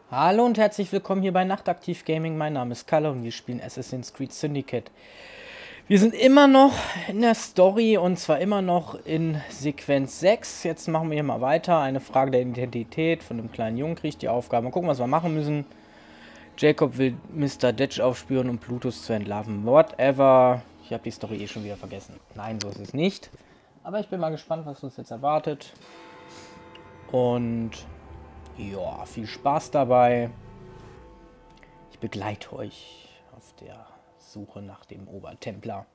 Hallo und herzlich willkommen hier bei Nachtaktiv Gaming. Mein Name ist Kalle und wir spielen Assassin's Creed Syndicate. Wir sind immer noch in der Story und zwar immer noch in Sequenz 6. Jetzt machen wir hier mal weiter. Eine Frage der Identität von einem kleinen Jungen kriegt die Aufgabe. Mal gucken, was wir machen müssen. Jacob will Mr. Detch aufspüren, um Plutus zu entlarven. Whatever. Ich habe die Story eh schon wieder vergessen. Nein, so ist es nicht. Aber ich bin mal gespannt, was uns jetzt erwartet. Und ja, viel Spaß dabei. Ich begleite euch auf der Suche nach dem Obertempler.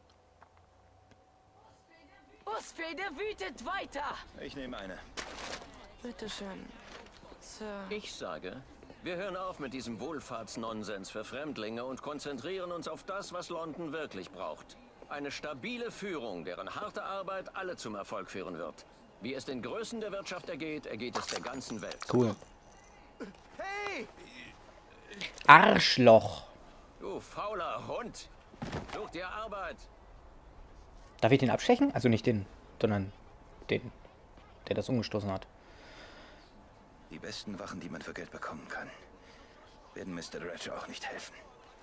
Busfeder wütet weiter! Ich nehme eine. Bitte schön, Sir. Ich sage, wir hören auf mit diesem Wohlfahrtsnonsens für Fremdlinge und konzentrieren uns auf das, was London wirklich braucht. Eine stabile Führung, deren harte Arbeit alle zum Erfolg führen wird. Wie es den Größen der Wirtschaft ergeht es der ganzen Welt. Cool. Hey! Arschloch. Du fauler Hund! Such dir Arbeit! Darf ich den abstechen? Also nicht den, sondern den, der das umgestoßen hat. Die besten Wachen, die man für Geld bekommen kann, werden Mr. Dredge auch nicht helfen.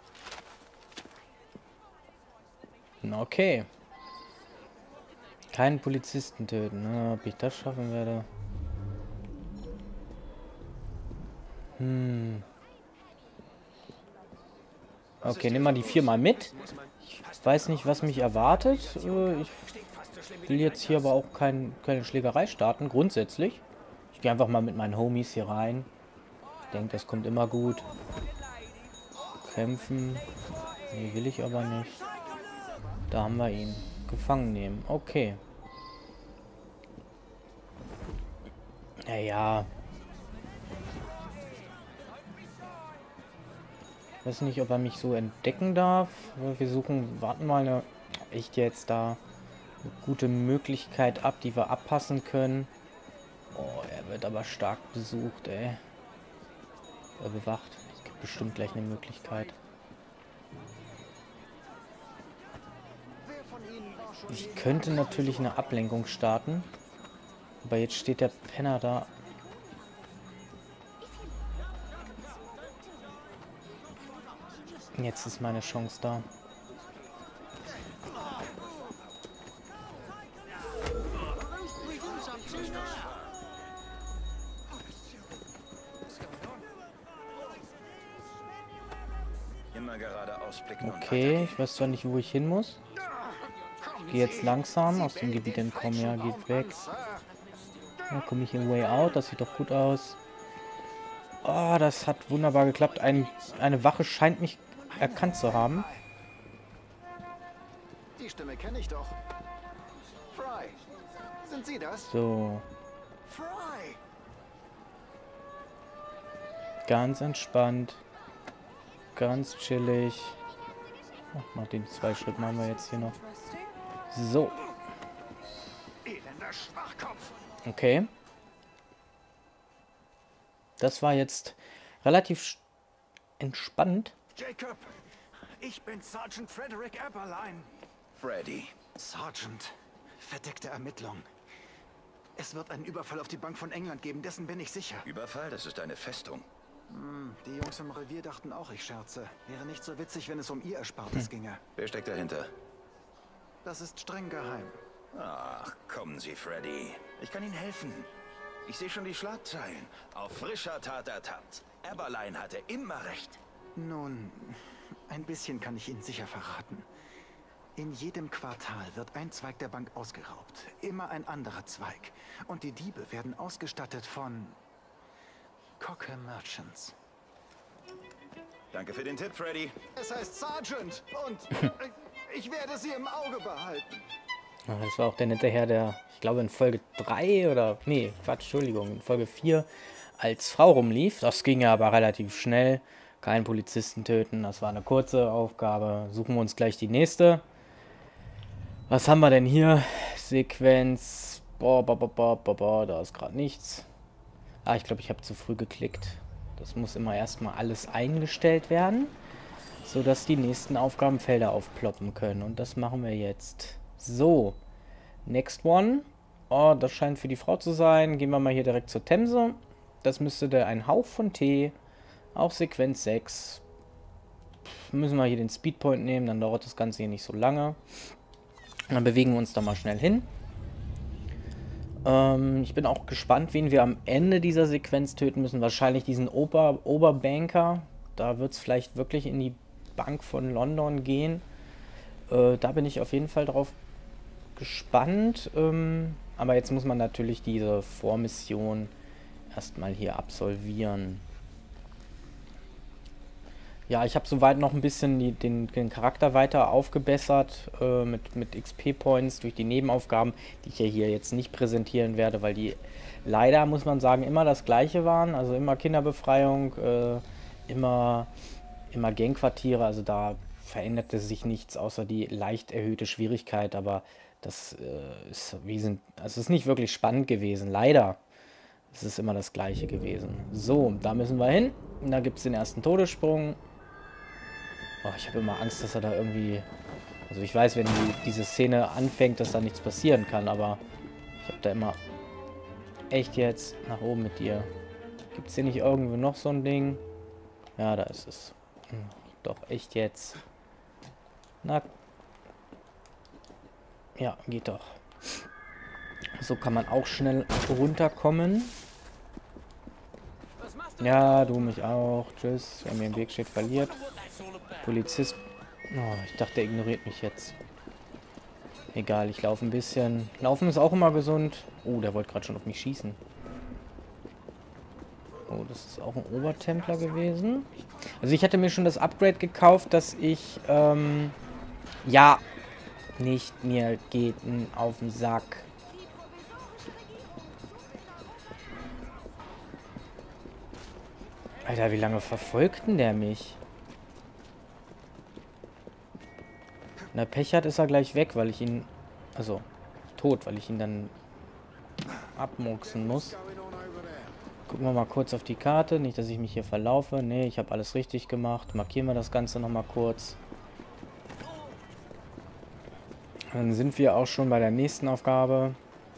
Okay. Keinen Polizisten töten. Na, ob ich das schaffen werde. Okay, nimm mal die 4 mal mit. Ich weiß nicht, was mich erwartet. Ich will jetzt hier aber auch keine Schlägerei starten, grundsätzlich. Ich gehe einfach mal mit meinen Homies hier rein. Ich denke, das kommt immer gut. Kämpfen. Nee, will ich aber nicht. Da haben wir ihn. Gefangen nehmen. Okay. Naja. Ich weiß nicht, ob er mich so entdecken darf. Wir suchen, warten mal eine echt jetzt da eine gute Möglichkeit ab, die wir abpassen können. Oh, er wird aber stark besucht, ey. Bewacht. Es gibt bestimmt gleich eine Möglichkeit. Ich könnte natürlich eine Ablenkung starten. Aber jetzt steht der Penner da. Jetzt ist meine Chance da. Immer geradeaus blicken. Okay, ich weiß zwar nicht, wo ich hin muss. Ich gehe jetzt langsam aus dem Gebiet entkommen. Ja, geht weg. Da komme ich in Way Out. Das sieht doch gut aus. Oh, das hat wunderbar geklappt. Eine Wache scheint mich erkannt zu haben. Die Stimme kenne ich doch. Fry. Sind Sie das? So, Fry. ganz entspannt. Ganz chillig. Ach, mal den 2 Schritt machen wir jetzt hier noch. So. Elender Schwachkopf. Okay. Das war jetzt relativ entspannt. Jacob, ich bin Sergeant Frederick Eberlein. Freddy. Sergeant, verdeckte Ermittlung. Es wird einen Überfall auf die Bank von England geben, dessen bin ich sicher. Überfall? Das ist eine Festung. Die Jungs im Revier dachten auch, ich scherze. Wäre nicht so witzig, wenn es um ihr Erspartes ginge. Wer steckt dahinter? Das ist streng geheim. Ach, kommen Sie, Freddy. Ich kann Ihnen helfen. Ich sehe schon die Schlagzeilen. Auf frischer Tat ertappt. Eberlein hatte immer recht. Nun, ein bisschen kann ich Ihnen sicher verraten. In jedem Quartal wird ein Zweig der Bank ausgeraubt. Immer ein anderer Zweig. Und die Diebe werden ausgestattet von Cocker Merchants. Danke für den Tipp, Freddy. Es heißt Sergeant und ich werde sie im Auge behalten. Ah, das war auch der nette Herr, der, ich glaube, in Folge 3 oder, nee, Quatsch, Entschuldigung, in Folge 4 als Frau rumlief. Das ging ja aber relativ schnell. Keinen Polizisten töten, das war eine kurze Aufgabe. Suchen wir uns gleich die nächste. Was haben wir denn hier? Sequenz. Da ist gerade nichts. Ah, ich glaube, ich habe zu früh geklickt. Das muss immer erstmal alles eingestellt werden, sodass die nächsten Aufgabenfelder aufploppen können. Und das machen wir jetzt. So, next one. Oh, das scheint für die Frau zu sein. Gehen wir mal hier direkt zur Themse. Das müsste ein Hauch von Tee Auch Sequenz 6. Müssen wir hier den Speedpoint nehmen, dann dauert das Ganze hier nicht so lange. Und dann bewegen wir uns da mal schnell hin. Ich bin auch gespannt, wen wir am Ende dieser Sequenz töten müssen. Wahrscheinlich diesen Oberbanker. Da wird es vielleicht wirklich in die Bank von London gehen. Da bin ich auf jeden Fall drauf gespannt. Aber jetzt muss man natürlich diese Vormission erstmal hier absolvieren. Ja, ich habe soweit noch ein bisschen den Charakter weiter aufgebessert mit XP-Points durch die Nebenaufgaben, die ich ja hier jetzt nicht präsentieren werde, weil die leider, muss man sagen, immer das gleiche waren. Also immer Kinderbefreiung, immer Gangquartiere, also da veränderte sich nichts außer die leicht erhöhte Schwierigkeit, aber das ist nicht wirklich spannend gewesen, leider. Es ist immer das gleiche gewesen. So, da müssen wir hin. Und da gibt es den ersten Todessprung. Oh, ich habe immer Angst, dass er da irgendwie... Also ich weiß, wenn diese Szene anfängt, dass da nichts passieren kann, aber ich habe da immer... Echt jetzt? Nach oben mit dir. Gibt es hier nicht irgendwo noch so ein Ding? Ja, da ist es. Doch, echt jetzt. Na. Ja, geht doch. So kann man auch schnell runterkommen. Ja, du mich auch. Tschüss. Wer mir im Weg steht, verliert. Polizist. Oh, ich dachte, der ignoriert mich jetzt. Egal, ich laufe ein bisschen. Laufen ist auch immer gesund. Oh, der wollte gerade schon auf mich schießen. Oh, das ist auch ein Obertempler gewesen. Also ich hatte mir schon das Upgrade gekauft, dass ich, ja, nicht mir geht auf den Sack. Alter, wie lange verfolgt denn der mich? Wenn er Pech hat, ist er gleich weg, weil ich ihn... Also, tot, weil ich ihn dann abmurksen muss. Gucken wir mal kurz auf die Karte. Nicht, dass ich mich hier verlaufe. Ne, ich habe alles richtig gemacht. Markieren wir das Ganze nochmal kurz. Dann sind wir auch schon bei der nächsten Aufgabe.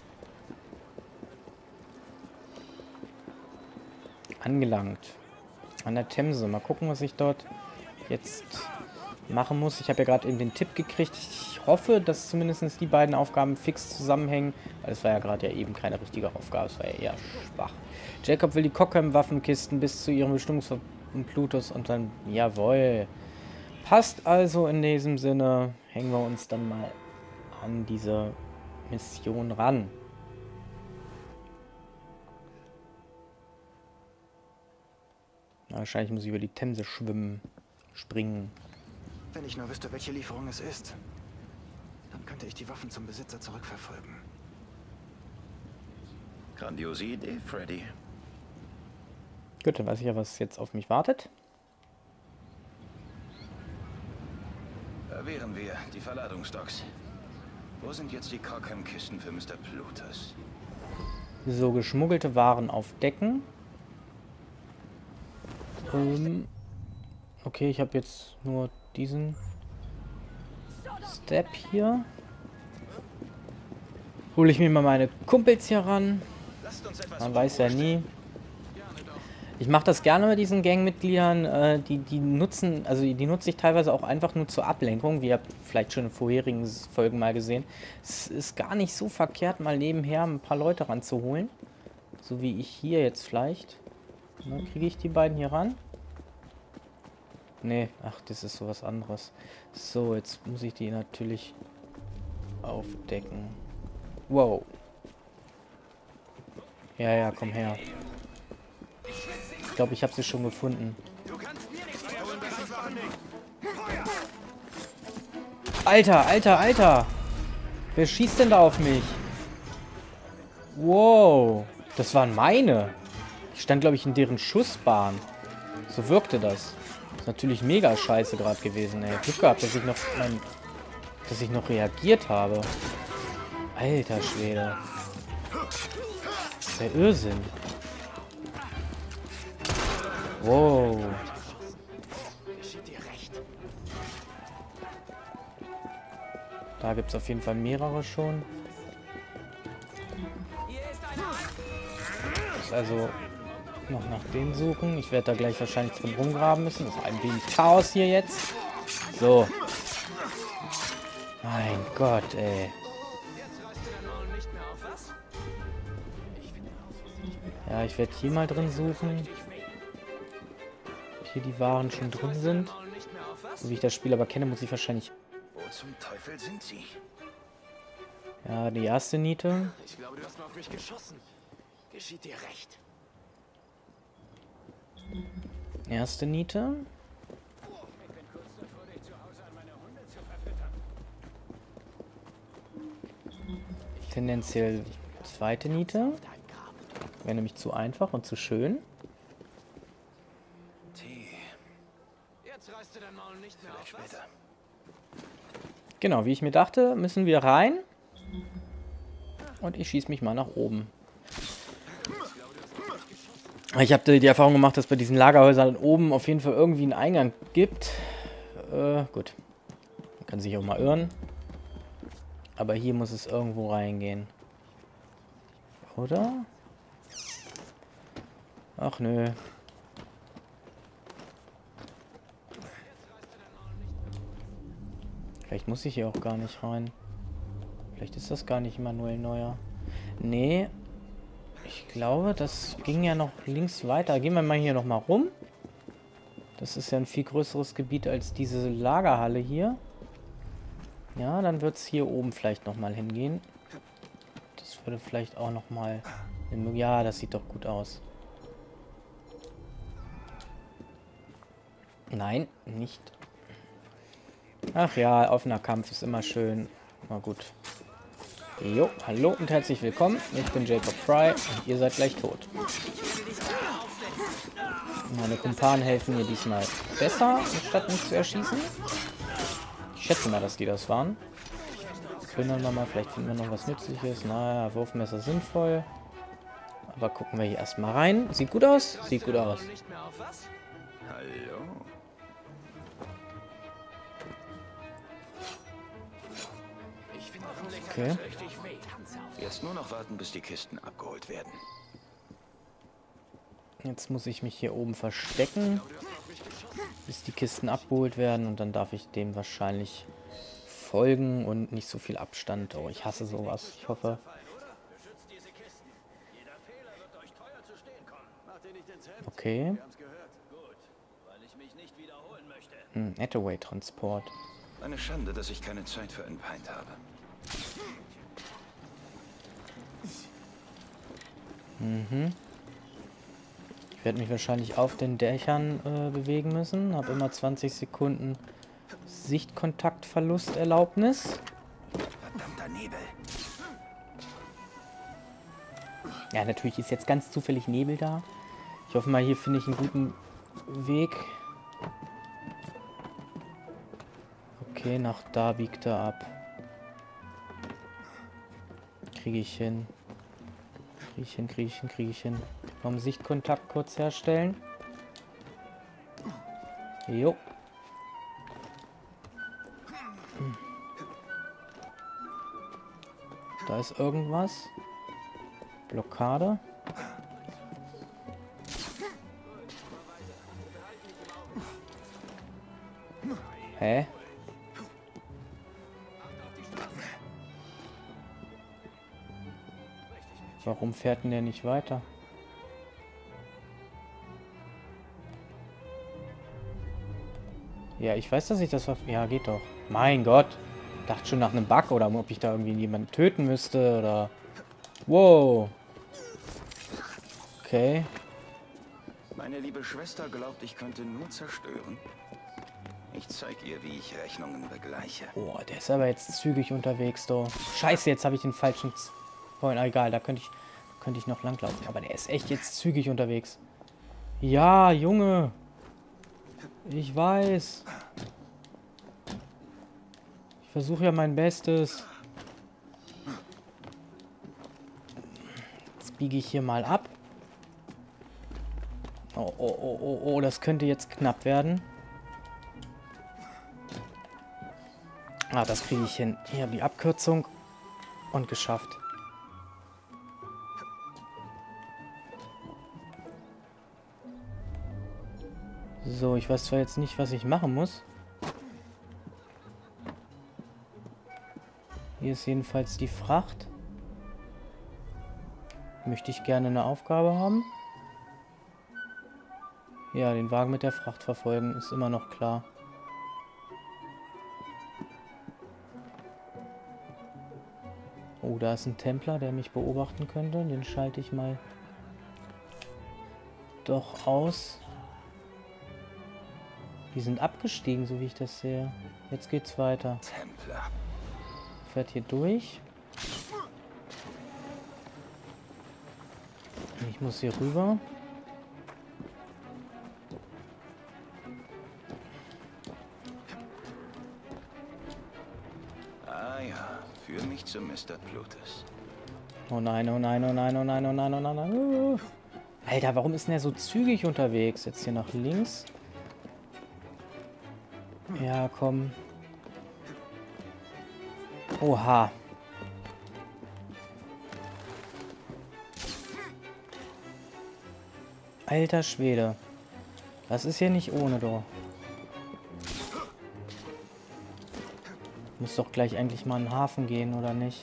Angelangt. An der Themse. Mal gucken, was ich dort jetzt machen muss. Ich habe ja gerade eben den Tipp gekriegt. Ich hoffe, dass zumindest die beiden Aufgaben fix zusammenhängen. Weil es war ja gerade ja eben keine richtige Aufgabe. Es war ja eher schwach. Jacob will die Cockham-Waffenkisten bis zu ihrem Bestimmungsort Plutus und dann... Jawohl. Passt also in diesem Sinne. Hängen wir uns dann mal an diese Mission ran. Na, wahrscheinlich muss ich über die Themse springen. Wenn ich nur wüsste, welche Lieferung es ist, dann könnte ich die Waffen zum Besitzer zurückverfolgen. Grandiose Idee, Freddy. Gut, dann weiß ich ja, was jetzt auf mich wartet. Erwehren wir die Verladungsdocks. Wo sind jetzt die Cockham-Kisten für Mr. Plutus? So, geschmuggelte Waren aufdecken. Okay, ich habe jetzt nur diesen Step hier. Hole ich mir mal meine Kumpels hier ran. Man weiß ja nie. Ich mache das gerne mit diesen Gangmitgliedern. Die nutzen, also die nutze ich teilweise auch einfach nur zur Ablenkung. Wie ihr habt vielleicht schon in vorherigen Folgen mal gesehen. Es ist gar nicht so verkehrt, mal nebenher ein paar Leute ranzuholen. So wie ich hier jetzt vielleicht. Dann kriege ich die beiden hier ran. Nee, ach, das ist sowas anderes. So, jetzt muss ich die natürlich aufdecken. Wow. Ja, ja, komm her. Ich glaube, ich habe sie schon gefunden. Alter, Alter, Alter! Wer schießt denn da auf mich? Wow. Das waren meine. Ich stand, glaube ich, in deren Schussbahn. So wirkte das. Das ist natürlich mega scheiße gerade gewesen, ey. Glück gehabt, dass ich noch reagiert habe. Alter Schwede. Das ist der Irrsinn. Wow. Da gibt es auf jeden Fall mehrere schon. Das ist also noch nach denen suchen. Ich werde da gleich wahrscheinlich drin rumgraben müssen. Das ist ein wenig Chaos hier jetzt. So. Mein Gott, ey. Ja, ich werde hier mal drin suchen. Ob hier die Waren schon drin sind. So wie ich das Spiel aber kenne, muss ich wahrscheinlich... Wo zum Teufel sind sie? Ja, die erste Niete. Ich glaube, du hast mal auf mich geschossen. Geschieht dir recht. Erste Niete. Tendenziell zweite Niete. Wäre nämlich zu einfach und zu schön. Tee. Jetzt reißt du dein Maul nicht mehr auf, was? Später. Genau, wie ich mir dachte, müssen wir rein. Und ich schieße mich mal nach oben. Ich habe die Erfahrung gemacht, dass bei diesen Lagerhäusern oben auf jeden Fall irgendwie einen Eingang gibt. Gut. Man kann sich auch mal irren. Aber hier muss es irgendwo reingehen. Oder? Ach nö. Vielleicht muss ich hier auch gar nicht rein. Vielleicht ist das gar nicht Manuel Neuer. Nee. Ich glaube, das ging ja noch links weiter. Gehen wir mal hier nochmal rum. Das ist ja ein viel größeres Gebiet als diese Lagerhalle hier. Ja, dann wird es hier oben vielleicht nochmal hingehen. Das würde vielleicht auch nochmal... Ja, das sieht doch gut aus. Nein, nicht. Ach ja, offener Kampf ist immer schön. Na gut. Jo, hallo und herzlich willkommen. Ich bin Jacob Fry und ihr seid gleich tot. Meine Kumpanen helfen mir diesmal besser, anstatt mich zu erschießen. Ich schätze mal, dass die das waren. Plündern wir mal, vielleicht finden wir noch was Nützliches. Naja, Wurfmesser sinnvoll. Aber gucken wir hier erstmal rein. Sieht gut aus? Sieht gut aus. Hallo. Okay. Jetzt nur noch warten, bis die Kisten abgeholt werden. Jetzt muss ich mich hier oben verstecken, bis die Kisten abgeholt werden. Und dann darf ich dem wahrscheinlich folgen und nicht so viel Abstand. Oh, ich hasse sowas. Ich hoffe... Okay. Attaway-Transport. Eine Schande, dass ich keine Zeit für einen Pint habe. Ich werde mich wahrscheinlich auf den Dächern bewegen müssen. Habe immer 20 Sekunden Sichtkontaktverlusterlaubnis. Verdammter Nebel. Ja, natürlich ist jetzt ganz zufällig Nebel da. Ich hoffe mal, hier finde ich einen guten Weg. Okay, nach da biegt er ab. Kriege ich hin. Kriege ich hin. Noch Sichtkontakt kurz herstellen. Jo. Da ist irgendwas. Blockade. Hä? Warum fährt denn der nicht weiter? Ja, ich weiß, dass ich das... Ja, geht doch. Mein Gott. Ich dachte schon nach einem Bug oder ob ich da irgendwie jemanden töten müsste oder... Wow. Okay. Meine liebe Schwester glaubt, ich könnte nur zerstören. Ich zeig ihr, wie ich Rechnungen begleiche. Oh, der ist aber jetzt zügig unterwegs, doch. Scheiße, jetzt habe ich den falschen... Point. Egal, da könnte ich noch langlaufen. Aber der ist echt jetzt zügig unterwegs. Ja, Junge. Ich weiß. Ich versuche ja mein Bestes. Jetzt biege ich hier mal ab. Oh, oh, oh, oh, oh, das könnte jetzt knapp werden. Ah, das kriege ich hin. Hier die Abkürzung. Und geschafft. So, ich weiß zwar jetzt nicht, was ich machen muss. Hier ist jedenfalls die Fracht. Möchte ich gerne eine Aufgabe haben? Ja, den Wagen mit der Fracht verfolgen, ist immer noch klar. Oh, da ist ein Templer, der mich beobachten könnte. Den schalte ich mal doch aus. Die sind abgestiegen, so wie ich das sehe. Jetzt geht's weiter. Templer. Fährt hier durch. Ich muss hier rüber. Ah ja, führ mich zu Mr. Plutus. Oh nein, oh nein, oh nein, oh nein, oh nein, oh nein, oh nein. Alter, warum ist denn der so zügig unterwegs? Jetzt hier nach links. Ja, komm. Oha. Alter Schwede. Das ist hier nicht ohne, doch. Muss doch gleich eigentlich mal in den Hafen gehen, oder nicht?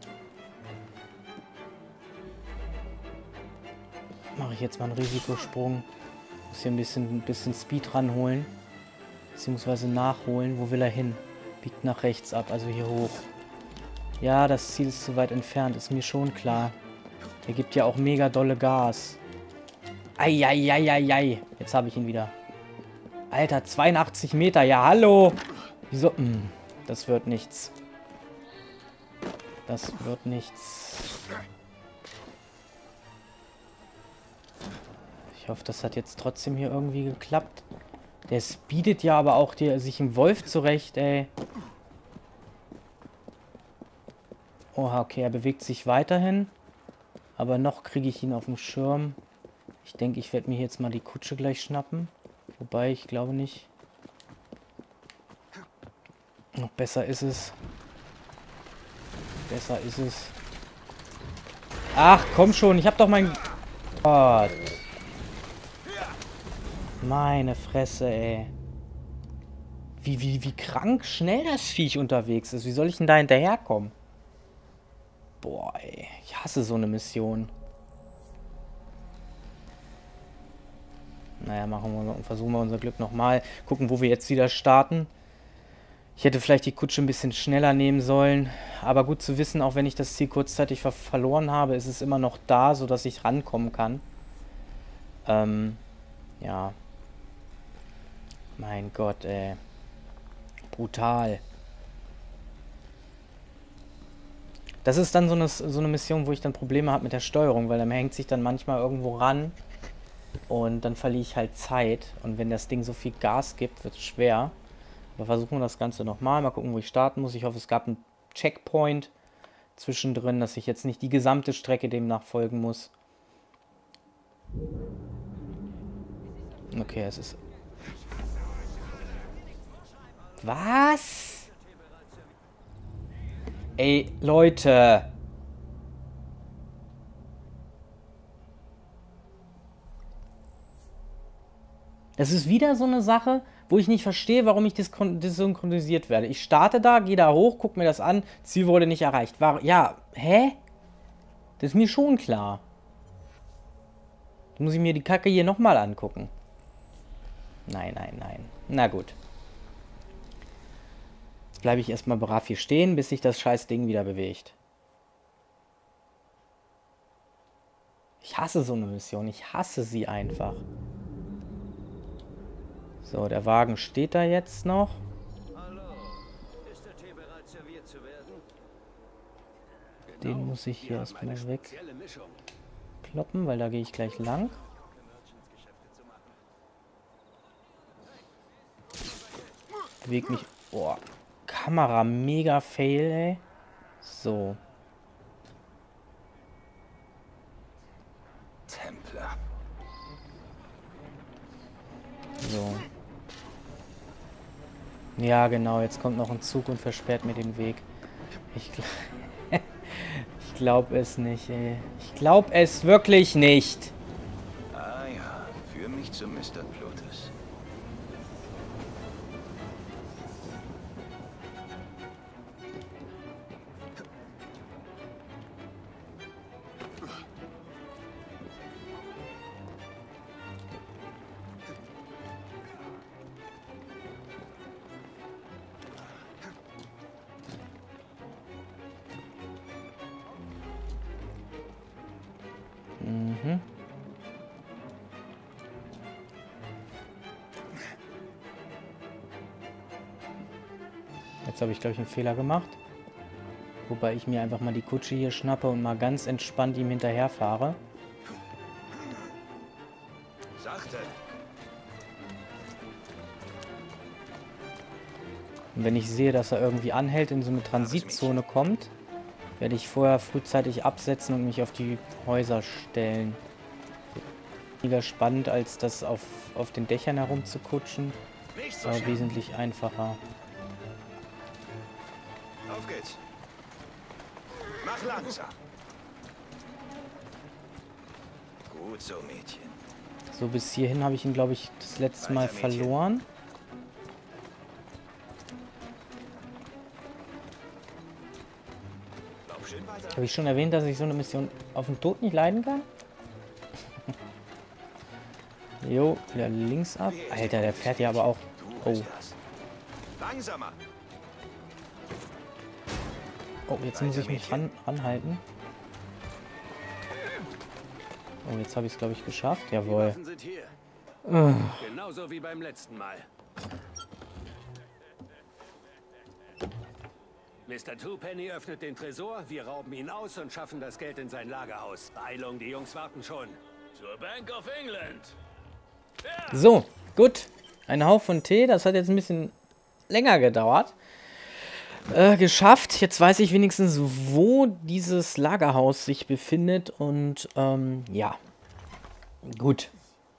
Mache ich jetzt mal einen Risikosprung. Muss hier ein bisschen Speed ranholen. Beziehungsweise nachholen. Wo will er hin? Biegt nach rechts ab, also hier hoch. Ja, das Ziel ist zu weit entfernt, ist mir schon klar. Der gibt ja auch mega dolle Gas. Eieieiei. Jetzt habe ich ihn wieder. Alter, 82 Meter. Ja, hallo. Wieso? Das wird nichts. Das wird nichts. Ich hoffe, das hat jetzt trotzdem hier irgendwie geklappt. Der speedet ja aber auch sich im Wolf zurecht, ey. Oha, okay, er bewegt sich weiterhin. Aber noch kriege ich ihn auf dem Schirm. Ich denke, ich werde mir jetzt mal die Kutsche gleich schnappen. Wobei, ich glaube nicht. Noch besser ist es. Besser ist es. Ach, komm schon. Ich habe doch mein... Gott. Meine Fresse, ey. Wie krank schnell das Viech unterwegs ist. Wie soll ich denn da hinterherkommen? Boah, ey. Ich hasse so eine Mission. Naja, versuchen wir unser Glück nochmal. Gucken, wo wir jetzt wieder starten. Ich hätte vielleicht die Kutsche ein bisschen schneller nehmen sollen. Aber gut zu wissen, auch wenn ich das Ziel kurzzeitig verloren habe, ist es immer noch da, sodass ich rankommen kann. Ja. Mein Gott, ey. Brutal. Das ist dann so eine Mission, wo ich dann Probleme habe mit der Steuerung, weil man hängt sich dann manchmal irgendwo ran und dann verliere ich halt Zeit. Und wenn das Ding so viel Gas gibt, wird es schwer. Aber versuchen wir das Ganze nochmal. Mal gucken, wo ich starten muss. Ich hoffe, es gab einen Checkpoint zwischendrin, dass ich jetzt nicht die gesamte Strecke demnach folgen muss. Okay, es ist... Was? Ey, Leute. Das ist wieder so eine Sache, wo ich nicht verstehe, warum ich desynchronisiert werde. Ich starte da, gehe da hoch, gucke mir das an, Ziel wurde nicht erreicht. Ja, hä? Das ist mir schon klar. Dann muss ich mir die Kacke hier nochmal angucken. Nein, nein, nein. Na gut. Jetzt bleibe ich erstmal brav hier stehen, bis sich das scheiß Ding wieder bewegt. Ich hasse so eine Mission. Ich hasse sie einfach. So, der Wagen steht da jetzt noch. Hallo. Ist der Tee bereit, serviert zu werden? Den muss ich hier erstmal wegkloppen, weil da gehe ich gleich lang. Bewegt mich... Oh, Kamera, mega fail, ey. So. Templer. So. Ja, genau, jetzt kommt noch ein Zug und versperrt mir den Weg. Ich glaube es nicht, ey. Ich glaube es wirklich nicht. Ah ja, führ mich zu Mr. Plutus. Mhm. Jetzt habe ich, glaube ich, einen Fehler gemacht. Wobei ich mir einfach mal die Kutsche hier schnappe und mal ganz entspannt ihm hinterher fahre. Sachte. Und wenn ich sehe, dass er irgendwie anhält, in so eine Transitzone kommt, werde ich vorher frühzeitig absetzen und mich auf die Häuser stellen. Weniger spannend, als das auf den Dächern herumzukutschen, aber wesentlich einfacher. Auf geht's. Mach langsam. Gut so, Mädchen. So, bis hierhin habe ich ihn, glaube ich, das letzte Mal verloren. Lauf schön weiter. Habe ich schon erwähnt, dass ich so eine Mission auf den Tod nicht leiden kann? Jo, wieder links ab. Alter, der fährt ja aber auch... Oh. Langsamer. Oh, jetzt muss ich mich ranhalten. Oh, jetzt habe ich es, glaube ich, geschafft. Jawohl. Waffen sind hier. Genauso wie beim letzten Mal. Mr. Twopenny öffnet den Tresor, wir rauben ihn aus und schaffen das Geld in sein Lagerhaus. Beeilung, die Jungs warten schon. Zur Bank of England. So, gut. Ein Haufen Tee. Das hat jetzt ein bisschen länger gedauert. Geschafft. Jetzt weiß ich wenigstens, wo dieses Lagerhaus sich befindet. Und, ja. Gut.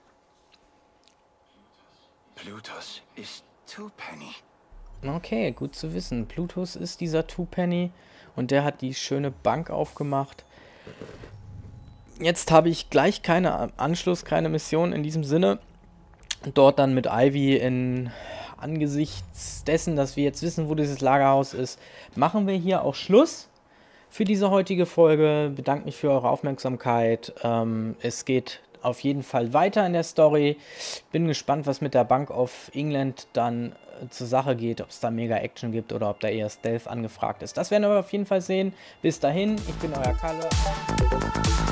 Plutus ist Twopenny. Okay, gut zu wissen. Plutus ist dieser Twopenny. Und der hat die schöne Bank aufgemacht. Jetzt habe ich gleich keine Mission in diesem Sinne. Dort dann mit Ivy angesichts dessen, dass wir jetzt wissen, wo dieses Lagerhaus ist, machen wir hier auch Schluss für diese heutige Folge. Bedanke mich für eure Aufmerksamkeit. Es geht auf jeden Fall weiter in der Story. Bin gespannt, was mit der Bank of England dann zur Sache geht, ob es da mega Action gibt oder ob da eher Stealth angefragt ist. Das werden wir auf jeden Fall sehen. Bis dahin, ich bin euer Kalle.